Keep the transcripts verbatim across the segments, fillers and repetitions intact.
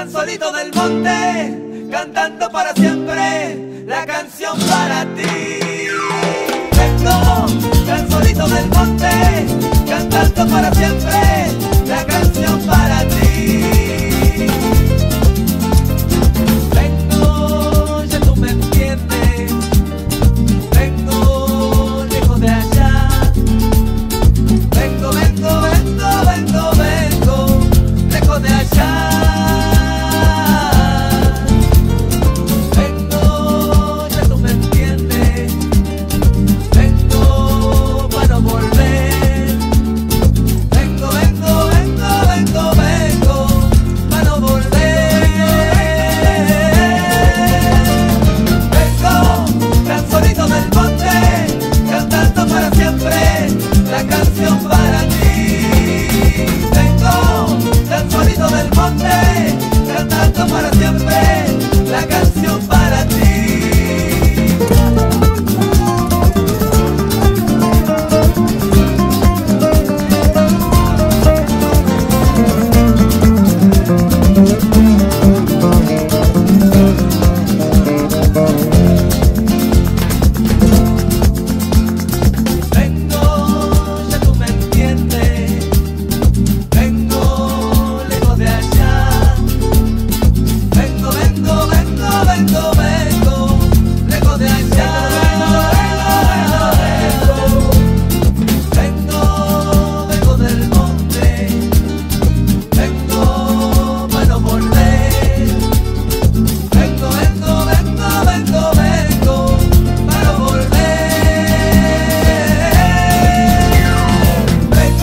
tan solito del monte, cantando para siempre la canción para ti. Vengo tan solito del monte, cantando para siempre la canción para ti. Vengo, ya tú me entiendes, vengo lejos de allá. Vengo, vengo, vengo, vengo, vengo lejos de allá. La canción para ti. Vengo tan solito del monte, cantando para siempre la canción para ti.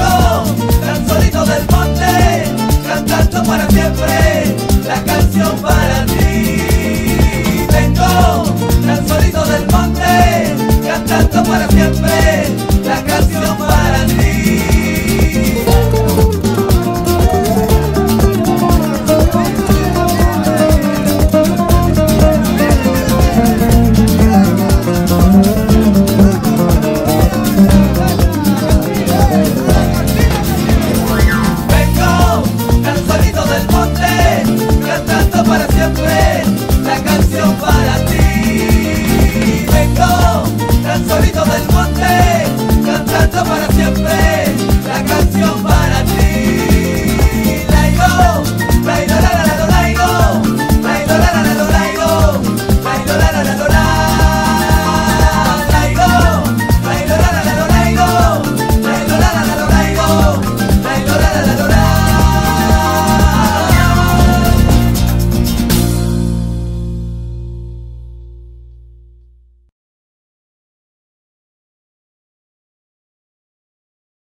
Para siempre la canción va.